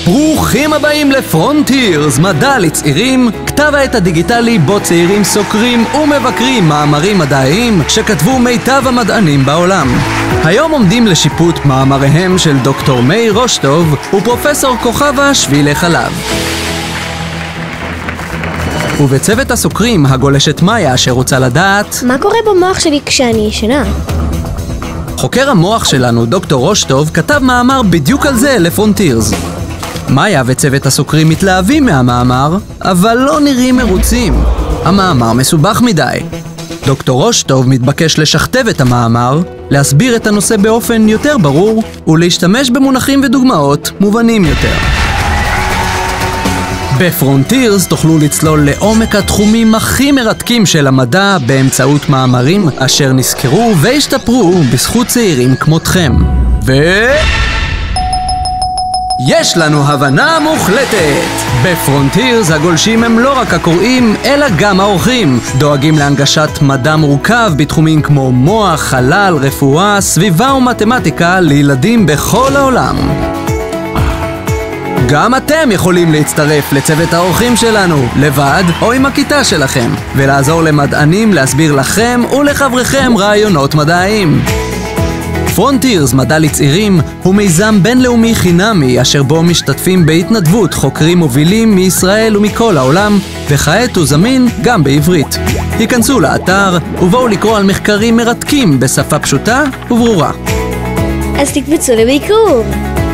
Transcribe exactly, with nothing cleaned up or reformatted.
ברוכים הבאים לפרונטירס, מדע לצעירים, כתב העת הדיגיטלי בו צעירים סוקרים ומבקרים מאמרים מדעיים שכתבו מיטב המדענים בעולם. היום עומדים לשיפוט מאמריהם של דוקטור מאיר רושטוב ופרופסור כוכבה שבילי חלב. ובצוות הסוקרים הגולשת מאיה שרוצה לדעת מה קורה במוח שלי כשאני ישנה? חוקר המוח שלנו, דוקטור רושטוב, כתב מאמר בדיוק על זה לפרונטירס. מאיה וצוות הסוקרים מתלהבים מהמאמר, אבל לא נראים מרוצים. המאמר מסובך מדי. דוקטור רושטוב מתבקש לשכתב את המאמר, להסביר את הנושא באופן יותר ברור, ולהשתמש במונחים ודוגמאות מובנים יותר. בפרונטירס תוכלו לצלול לעומק התחומים הכי מרתקים של המדע באמצעות מאמרים אשר נזכרו והשתפרו בזכות צעירים כמותכם. ו... יש לנו הבנה מוחלטת! בפרונטירס הגולשים הם לא רק הקוראים, אלא גם האורחים. דואגים להנגשת מדע מורכב בתחומים כמו מוח, חלל, רפואה, סביבה ומתמטיקה לילדים בכל העולם. גם אתם יכולים להצטרף לצוות האורחים שלנו, לבד או עם הכיתה שלכם, ולעזור למדענים להסביר לכם ולחבריכם רעיונות מדעיים. פרונטירס מדע לצעירים הוא מיזם בינלאומי חינמי אשר בו משתתפים בהתנדבות חוקרים מובילים מישראל ומכל העולם, וכעת הוא זמין גם בעברית. היכנסו לאתר ובואו לקרוא על מחקרים מרתקים בשפה פשוטה וברורה. אז תקבצו לביקור!